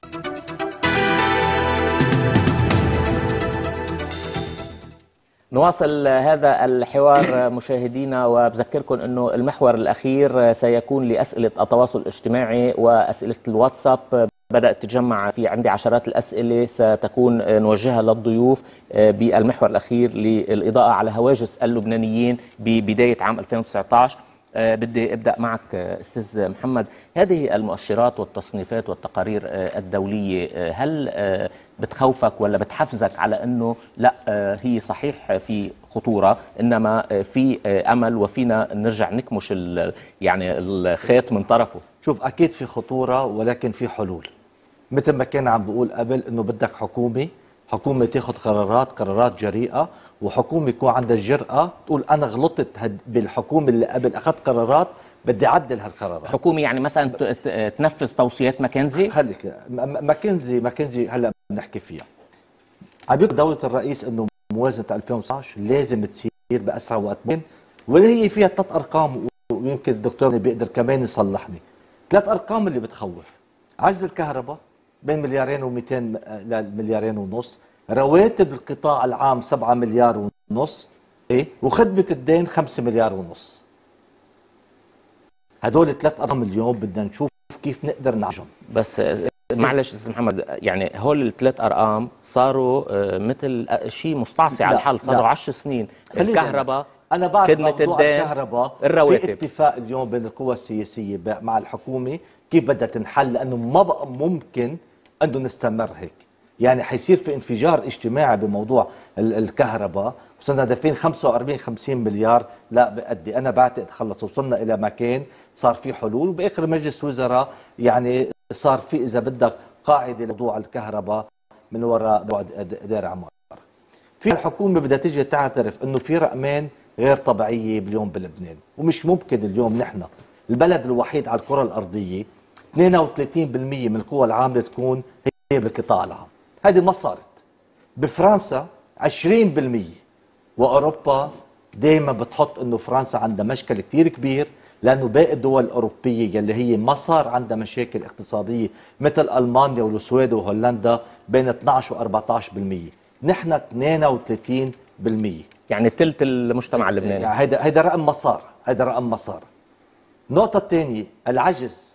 نواصل هذا الحوار مشاهدينا، وبذكركم أنه المحور الأخير سيكون لأسئلة التواصل الاجتماعي وأسئلة الواتساب. بدأت تجمع في عندي عشرات الأسئلة ستكون نوجهها للضيوف بالمحور الأخير للإضاءة على هواجس اللبنانيين ببداية عام 2019. بدي أبدأ معك أستاذ محمد. هذه المؤشرات والتصنيفات والتقارير الدولية هل بتخوفك ولا بتحفزك على أنه لا هي صحيح في خطورة، إنما في أمل وفينا نرجع نكمش يعني الخيط من طرفه؟ شوف، أكيد في خطورة ولكن في حلول. مثل ما كان عم بقول قبل إنه بدك حكومة تاخذ قرارات جريئة، وحكومة يكون عندها الجرأة تقول أنا غلطت بالحكومة اللي قبل أخذت قرارات بدي أعدل هالقرارات. حكومة يعني مثلا تنفذ توصيات ماكنزي؟ خليك ماكنزي هلا بنحكي فيها. عم بيقول دولة الرئيس إنه موازنة 2019 لازم تصير بأسرع وقت ممكن، واللي هي فيها 3 أرقام، ويمكن الدكتور بيقدر كمان يصلحني. 3 أرقام اللي بتخوف: عجز الكهرباء بين 2.2 ل2.5 مليار، رواتب القطاع العام 7.5 مليار، وخدمة الدين 5.5 مليار. هدول 3 أرقام اليوم بدنا نشوف كيف نقدر نعجم. بس معلش استاذ محمد، يعني هول ال3 أرقام صاروا مثل شيء مستعصي على الحل، صاروا 10 سنين. الكهرباء، أنا بعرف خدمة موضوع الدين، الكهرباء، الرواتب. في اتفاق اليوم بين القوى السياسية مع الحكومة كيف بدها تنحل، لأنه ما بقى ممكن أنه نستمر هيك. يعني حيصير في انفجار اجتماعي بموضوع الكهرباء، وصلنا دافعين 45-50 مليار، لا بأدي. أنا بعتقد خلص وصلنا إلى مكان صار في حلول، وبآخر مجلس وزراء يعني صار في إذا بدك قاعدة لموضوع الكهرباء من وراء دار عمار. في الحكومة بدها تيجي تعترف انه في رقمين غير طبيعية اليوم بلبنان، ومش ممكن اليوم نحن البلد الوحيد على الكرة الأرضية 32% من القوى العاملة تكون هي بالقطاع العام. هذه ما صارت. بفرنسا 20%، وأوروبا دائما بتحط انه فرنسا عندها مشكل كتير كبير، لأنه باقي الدول الأوروبية يلي هي ما صار عندها مشاكل اقتصادية مثل ألمانيا والسويد وهولندا بين 12 و 14%. نحن 32%، يعني ثلث المجتمع اللبناني. يعني هيدا رقم ما صار. النقطة الثانية، العجز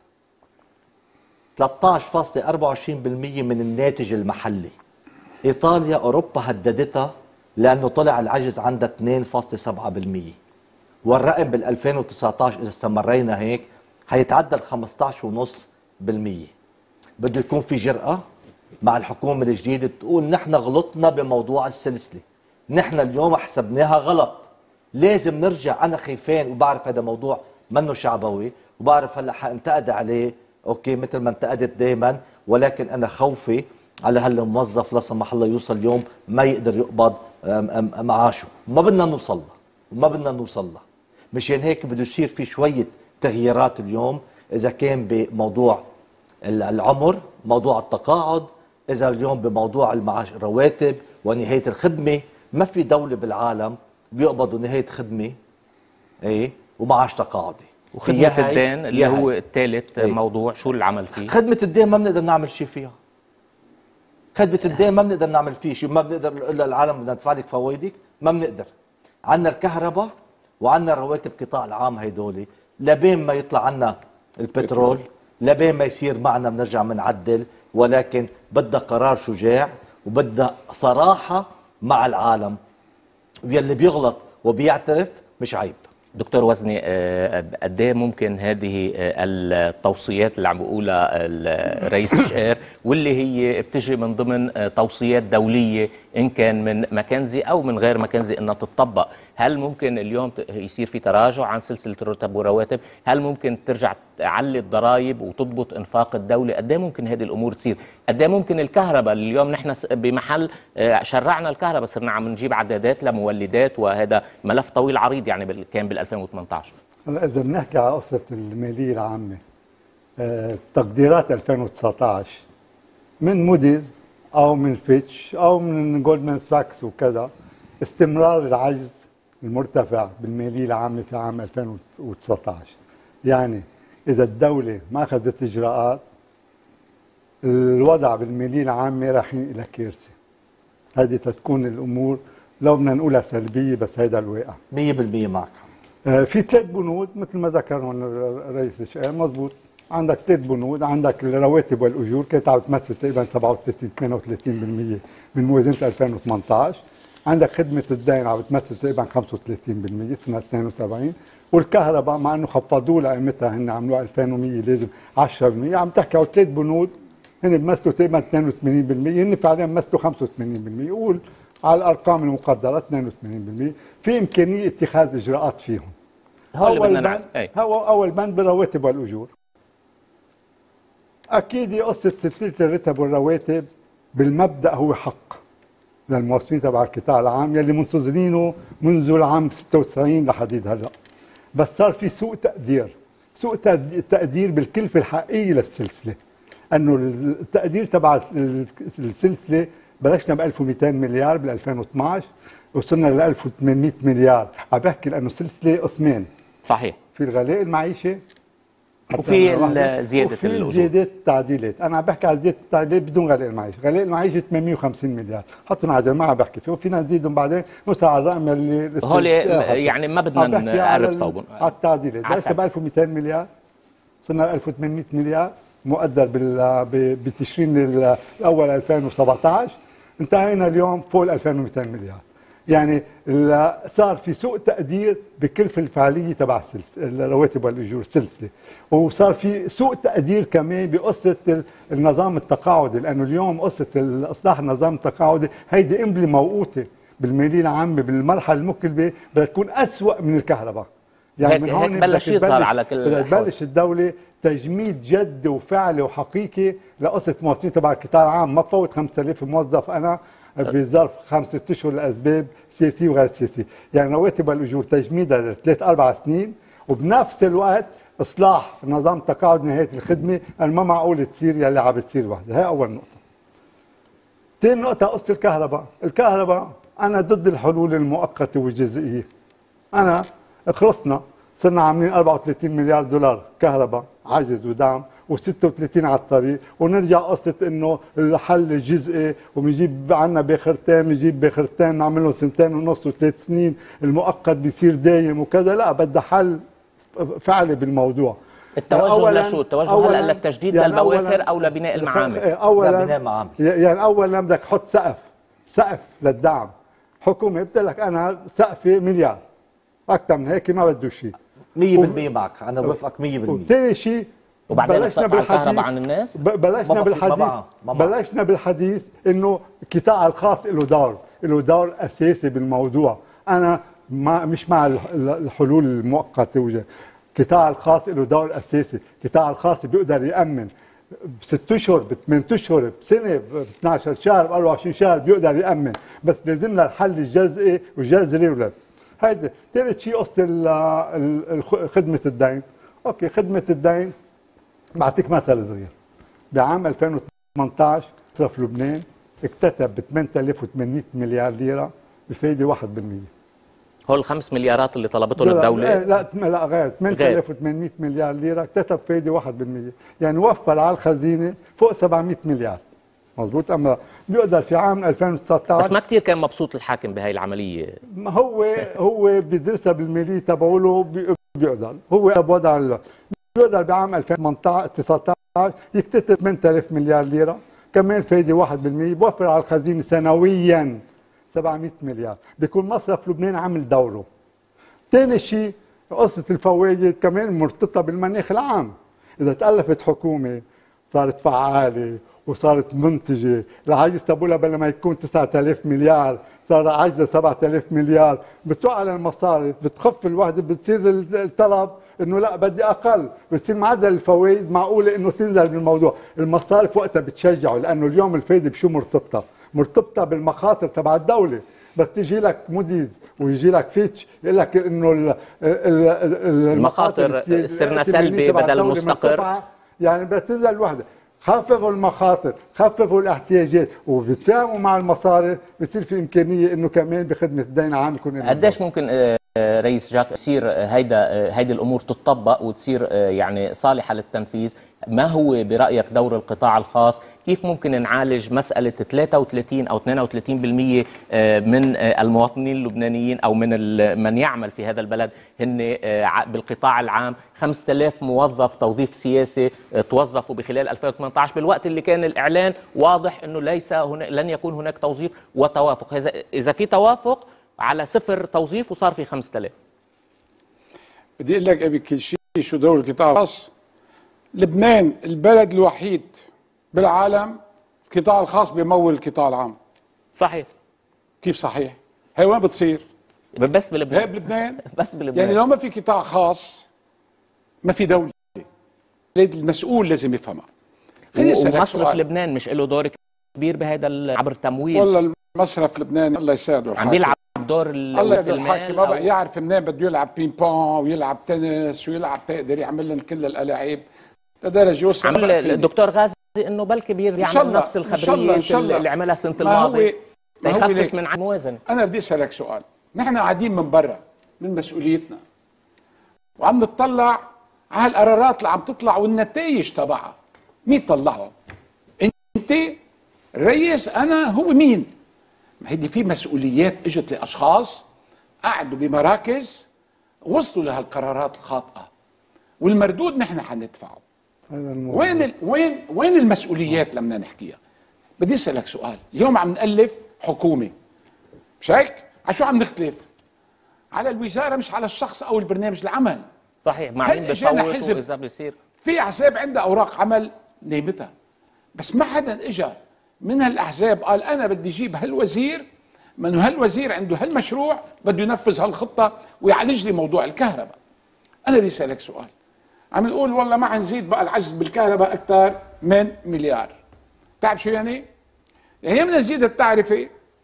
13.24% من الناتج المحلي. إيطاليا أوروبا هددتها لأنه طلع العجز عندها 2.7%، والرقم بال 2019 إذا استمرينا هيك هيتعدى ال 15.5%. بده يكون في جرأة مع الحكومة الجديدة تقول نحن غلطنا بموضوع السلسلة، نحن اليوم حسبناها غلط، لازم نرجع. أنا خايفين، وبعرف هذا موضوع منه شعبوي، وبعرف هلا حانتقد عليه أوكي مثل ما انتقدت دائما، ولكن أنا خوفي على هالموظف لا سمح الله يوصل اليوم ما يقدر يقبض معاشه. ما بدنا نوصل له. مشان هيك بده يصير في شوية تغييرات اليوم، إذا كان بموضوع العمر، موضوع التقاعد، إذا اليوم بموضوع المعاش، الرواتب ونهاية الخدمة. ما في دولة بالعالم بيقبضوا نهاية خدمة ومعاش تقاعدي. وخدمة الدين اللي هو الثالث موضوع، شو العمل فيه؟ خدمة الدين ما بنقدر نعمل شيء فيها. خدمة الدين ما بنقدر نعمل فيه شيء، ما بنقدر نقول للعالم بدنا ندفع لك فوائدك، ما بنقدر. عندنا الكهرباء وعندنا رواتب القطاع العام، هيدولي لبين ما يطلع عنا البترول، لبين ما يصير معنا بنرجع بنعدل. ولكن بدها قرار شجاع، وبدها صراحة مع العالم، واللي بيغلط وبيعترف مش عيب. دكتور وزني، قد ايه ممكن هذه التوصيات اللي عم بيقولها الرئيس شقير، واللي هي بتجي من ضمن توصيات دوليه ان كان من ماكنزي او من غير ماكنزي انها تطبق، هل ممكن اليوم يصير في تراجع عن سلسله الرتب والرواتب؟ هل ممكن ترجع تعلي الضرائب وتضبط انفاق الدوله؟ قد ايه ممكن هذه الامور تصير؟ قد ايه ممكن الكهرباء اليوم نحن بمحل شرعنا الكهرباء صرنا عم نجيب عدادات لمولدات، وهذا ملف طويل عريض يعني كان بال 2018. هلا اذا بنحكي على قصه الماليه العامه، تقديرات 2019 من موديز او من فيتش او من جولدمان ساكس وكذا، استمرار العجز المرتفع بالماليه العامه في عام 2019. يعني اذا الدوله ما اخذت اجراءات الوضع بالماليه العامه رايحين الى كارثه. هذه تكون الامور لو بدنا نقولها سلبيه، بس هيدا الواقع. 100% معك. في 3 بنود مثل ما ذكرهم الرئيس الشقاق، مضبوط. عندك 3 بنود، عندك الرواتب والاجور كانت عم تمثل تقريبا 37 38% من موازنه 2018. عندك خدمه الدين عم تمثل تقريبا 35% سنه 72. والكهرباء مع انه خفضوا لها قيمتها، هن عملوها 2100 لازم 10%، عم تحكي على 3 بنود هن بيمثلوا تقريبا 82%، هن فعليا بيمثلوا 85%. قول على الارقام المقدره 82%. في امكانيه اتخاذ اجراءات فيهم. اول بند بالرواتب والاجور. اكيد قصه سلسله الراتب والرواتب بالمبدا هو حق للموظفين تبع القطاع العام يلي منتظرينه منذ العام 96 لحديد هلا. بس صار في سوء تقدير بالكلفه الحقيقيه للسلسله. انه التقدير تبع السلسله بلشنا ب 1200 مليار بال 2012 وصلنا ل 1800 مليار، عم بحكي لانه السلسله قسمين. صحيح. في الغلاء المعيشه وفي زياده وفي زيادات التعديلات. انا عم بحكي على زياده التعديلات بدون غلاء المعيشه، غلاء المعيشه 850 مليار، حطوا عدد ما عم بحكي فيه، وفينا نزيدهم بعدين نوصل على الرقم اللي هول يعني ما بدنا نقرب صوبهم. على التعديلات بلشنا ب 1200 مليار صرنا ل 1800 مليار مقدر بتشرين الاول 2017، انتهينا اليوم فوق ال 2200 مليار. يعني صار في سوء تقدير بالكلفه الفعليه تبع الرواتب والاجور السلسله، وصار في سوء تقدير كمان بقصه النظام التقاعدي، لانه اليوم قصه اصلاح النظام التقاعدي هيدي قنبله موقوته بالماليه العامه بالمرحله المقبله بدها تكون اسوء من الكهرباء. يعني من هون بلش يظهر على كل بدها تبلش الدوله تجميد جدي وفعلي وحقيقي لقصه موظفين تبع القطاع العام. ما بفوت 5000 موظف انا بظرف 5 اشهر لاسباب سياسيه وغير سياسيه، يعني رواتب الاجور تجميدها ل3-4 سنين، وبنفس الوقت اصلاح نظام تقاعد نهايه الخدمه، انا ما معقول تصير يلي عم بتصير وحده. هي اول نقطه. ثاني نقطه قصه الكهرباء انا ضد الحلول المؤقته والجزئيه. انا خلصنا صرنا عاملين 34 مليار دولار كهرباء عجز ودعم، و36 على الطريق، ونرجع قصه انه الحل الجزئي وبنجيب عنا باخرتين، بنجيب باخرتين نعمل له 2.5 و3 سنين، المؤقت بيصير دايم وكذا. لا، بدها حل فعلي بالموضوع. التوجه لشو؟ التوجه هلا للتجديد يعني للبواخر او لبناء المعامل؟ اولا لبناء معامل. يعني اولا بدك تحط سقف للدعم. حكومه بتقول لك انا سقفي مليار، اكثر من هيك ما بده شيء. 100% معك، انا بوافقك 100%. وثاني شيء وبعدين بلشنا بالكهرباء عن الناس، بلشنا بالحديث انه القطاع الخاص له دور اساسي بالموضوع. انا مش مع الحلول المؤقته. القطاع الخاص له دور اساسي، القطاع الخاص بيقدر يامن ب6 اشهر، ب8 اشهر، بسنه، ب12 شهر، ب24 شهر بيقدر يامن، بس لازم لنا الحل الجزئي والجذري ولا هيدا. ثالث شيء قصه خدمه الدين. اوكي، خدمه الدين بعطيك مثل صغير. بعام 2018 مصرف لبنان اكتتب ب 8800 مليار ليره بفايده 1%. هول 5 مليارات اللي طلبتهم الدوله؟ لا غير 8800 مليار ليره اكتتب فايده 1%، يعني وفر على الخزينه فوق 700 مليار. مضبوط. اما بيقدر في عام 2019 بس ما كثير كان مبسوط الحاكم بهي العمليه. ما هو بيدرسها بالماليه تبعوله، بيقدر هو بوضع بيقدر بعام 2019 يكتتب 8000 مليار ليره كمان فايده 1%، بوفر على الخزينه سنويا 700 مليار. بيكون مصرف لبنان عمل دوره. ثاني شيء قصه الفوائد كمان مرتبطه بالمناخ العام. اذا تالفت حكومه صارت فعاله وصارت منتجه، العجز تبعولها بدل ما يكون 9000 مليار صار عجزها 7000 مليار، بتوقع المصارف، بتخف الوحده، بتصير الطلب انه لا بدي اقل، بتصير معدل الفوائد معقوله انه تنزل بالموضوع، المصارف وقتها بتشجعه، لانه اليوم الفائده بشو مرتبطه بالمخاطر تبع الدوله. بس تيجي لك موديز ويجي لك فيتش يقول لك انه المخاطر صرنا سلبي بدل مستقر، يعني بدها تنزل الوحده. خففوا المخاطر، خففوا الاحتياجات، وبتفاهموا مع المصارف، بصير في امكانيه انه كمان بخدمه الدين العام يكون. قديش ممكن رئيس جاك تصير هيدي الامور تطبق وتصير يعني صالحه للتنفيذ، ما هو برايك دور القطاع الخاص؟ كيف ممكن نعالج مساله 33 او 32% من المواطنين اللبنانيين او من يعمل في هذا البلد هن بالقطاع العام؟ 5000 موظف توظيف سياسي توظفوا بخلال 2018 بالوقت اللي كان الاعلان واضح انه لن يكون هناك توظيف وتوافق. اذا في توافق على 0 توظيف وصار في 5000. بدي اقول لك قبل كل شيء شو دور القطاع الخاص. لبنان البلد الوحيد بالعالم القطاع الخاص بيمول القطاع العام. صحيح. كيف صحيح؟ هي وين بتصير؟ بس بلبنان. هي بلبنان. بس بلبنان. يعني لو ما في قطاع خاص ما في دولة. المسؤول لازم يفهمها. ومصرف لبنان مش له دور كبير بهذا عبر التمويل؟ والله المصرف لبنان الله يساعده عم بيلعب دور الله يساعده الحاكي، ما بقى يعرف منين بده يلعب بين بون ويلعب تنس ويلعب تقدر يعمل لنا كل الالعاب لدرجه يوصل. عمل الدكتور غازي انه بلكي بيعمل نفس الخبريه إن شاء الله. اللي عملها السنه الماضيه ليخفف من الموازنه. انا بدي اسالك سؤال، نحن قاعدين من برا من مسؤوليتنا وعم نطلع على القرارات اللي عم تطلع والنتائج تبعها، مين طلعهم؟ انت الرئيس؟ انا؟ هو مين؟ ما هيدي في مسؤوليات اجت لاشخاص قعدوا بمراكز وصلوا لهالقرارات الخاطئه والمردود نحن حندفعه. وين المسؤوليات لما نحكيها؟ بدي اسالك سؤال، اليوم عم نالف حكومه مش هيك؟ على شو عم نختلف؟ على الوزاره مش على الشخص او البرنامج العمل. صحيح. مع مين بيصوتوا اذا بيصير؟ في احزاب عندها اوراق عمل نيمتها، بس ما حدا اجى من هالاحزاب قال انا بدي اجيب هالوزير، من هالوزير عنده هالمشروع بده ينفذ هالخطه ويعالج لي موضوع الكهرباء. انا بدي اسالك سؤال، عم نقول والله ما حنزيد بقى العجز بالكهرباء اكثر من مليار. بتعرف شو يعني؟ يعني بدنا نزيد التعرفه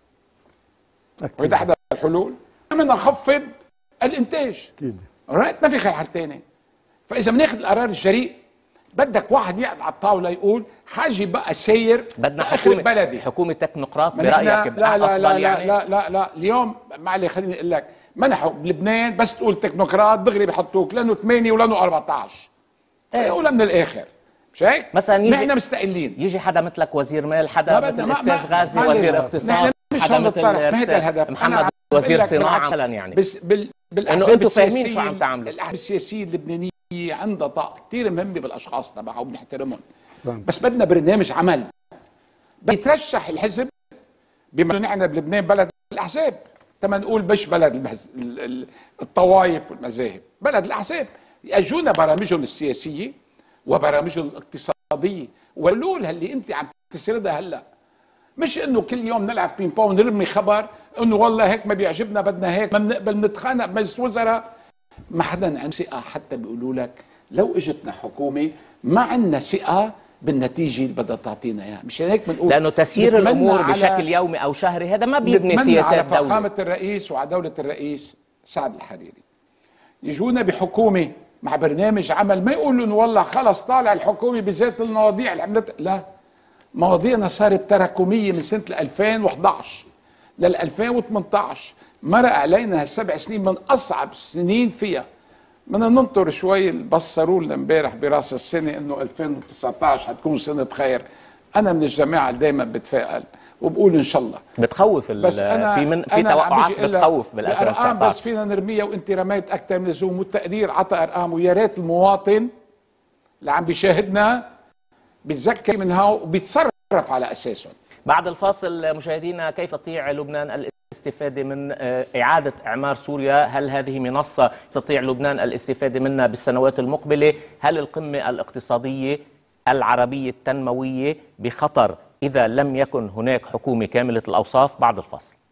وهي احدى الحلول، بدنا نخفض الانتاج. اكيد ما في خير حل ثاني. فاذا بناخذ القرار الجريء بدك واحد يقعد على الطاوله يقول حاجي بقى ساير بدنا حكومه تكنوقراط برايك؟ لا لا لا يعني؟ لا اليوم معلي خليني اقول لك، منحوا بلبنان بس تقول تكنوقراط دغري بحطوك لانه 8 ولانه 14. قولها من الاخر مش هيك؟ مثلا نحن مستقلين. يجي حدا مثلك وزير مال، حدا مثل الاستاذ غازي وزير اقتصاد، حدا مثل محمد وزير صناعه مثلا. يعني بس انه انتم فاهمين شو عم تعملوا. الاحزاب السياسيه اللبنانيه عندها طاقه كثير مهمه بالاشخاص تبعها وبنحترمهم، بس بدنا برنامج عمل. بيترشح الحزب بما انه نحن بلبنان بلد الاحزاب، تما نقول مش بلد الطوائف والمذاهب، بلد الاحزاب. يجونا برامجهم السياسيه وبرامجهم الاقتصاديه والحلول اللي انت عم تسردها هلا، مش انه كل يوم نلعب بين بون ونرمي خبر انه والله هيك ما بيعجبنا بدنا هيك، ما بنقبل نتخانق بمجلس وزراء. ما حدا عنده ثقه، حتى بيقولوا لك لو اجتنا حكومه ما عندنا ثقه بالنتيجه اللي بدها تعطينا اياها. مشان هيك بنقول لانه تسيير الامور بشكل يومي او شهري هذا ما بيبني سياسات دوله. على فخامه الرئيس وعلى دوله الرئيس سعد الحريري يجونا بحكومه مع برنامج عمل، ما يقولوا انه والله خلص طالع الحكومه بذات المواضيع اللي عملت، لا، مواضيعنا صارت تراكميه من سنه 2011 لل 2018، مرق علينا هالسبع سنين من اصعب السنين فيها. بدنا ننطر شوي، بصروا لنا امبارح براس السنه انه 2019 حتكون سنه خير. انا من الجماعه دائما بتفائل وبقول ان شاء الله. بتخوف بس أنا في توقعات بتخوف بال 2019 بس فينا نرميها، وانت رميت اكثر من اللزوم والتقرير عطى ارقام، ويا ريت المواطن اللي عم بيشاهدنا بيتذكر منها وبيتصرف على اساسهم. بعد الفاصل مشاهدينا، كيف تستطيع لبنان الاستفادة من إعادة إعمار سوريا؟ هل هذه منصة يستطيع لبنان الاستفادة منها بالسنوات المقبلة؟ هل القمة الاقتصادية العربية التنموية بخطر إذا لم يكن هناك حكومة كاملة الأوصاف؟ بعد الفاصل.